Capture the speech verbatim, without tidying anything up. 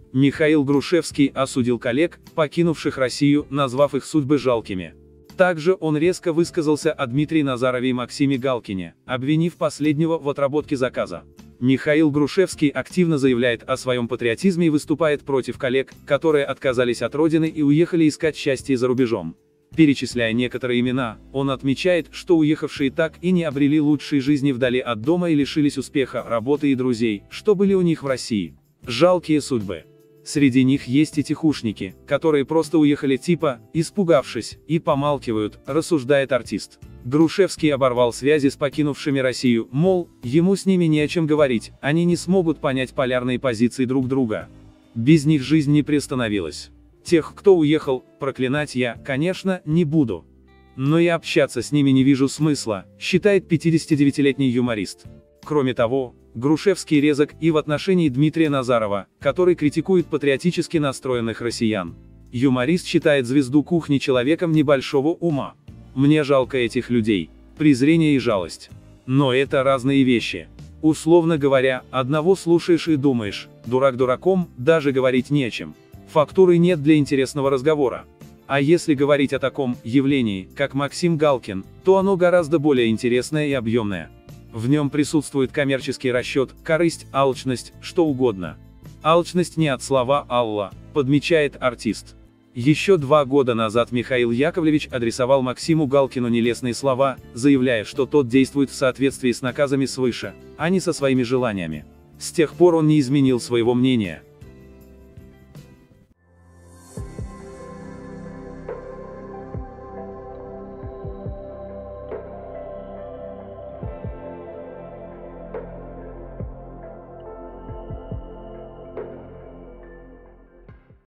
Михаил Грушевский осудил коллег, покинувших Россию, назвав их судьбы жалкими. Также он резко высказался о Дмитрии Назарове и Максиме Галкине, обвинив последнего в отработке заказа. Михаил Грушевский активно заявляет о своем патриотизме и выступает против коллег, которые отказались от родины и уехали искать счастье за рубежом. Перечисляя некоторые имена, он отмечает, что уехавшие так и не обрели лучшей жизни вдали от дома и лишились успеха, работы и друзей, что были у них в России. Жалкие судьбы. Среди них есть и тихушники, которые просто уехали типа, испугавшись, и помалкивают, рассуждает артист. Грушевский оборвал связи с покинувшими Россию, мол, ему с ними не о чем говорить, они не смогут понять полярные позиции друг друга. Без них жизнь не приостановилась. Тех, кто уехал, проклинать я, конечно, не буду. Но и общаться с ними не вижу смысла, считает пятидесятидевятилетний юморист. Кроме того, Грушевский резок и в отношении Дмитрия Назарова, который критикует патриотически настроенных россиян. Юморист считает звезду кухни человеком небольшого ума. Мне жалко этих людей. Презрение и жалость. Но это разные вещи. Условно говоря, одного слушаешь и думаешь, дурак дураком, даже говорить не о чем. Фактуры нет для интересного разговора. А если говорить о таком явлении, как Максим Галкин, то оно гораздо более интересное и объемное. В нем присутствует коммерческий расчет, корысть, алчность, что угодно. Алчность не от слова «Алла», подмечает артист. Еще два года назад Михаил Яковлевич адресовал Максиму Галкину нелестные слова, заявляя, что тот действует в соответствии с наказами свыше, а не со своими желаниями. С тех пор он не изменил своего мнения.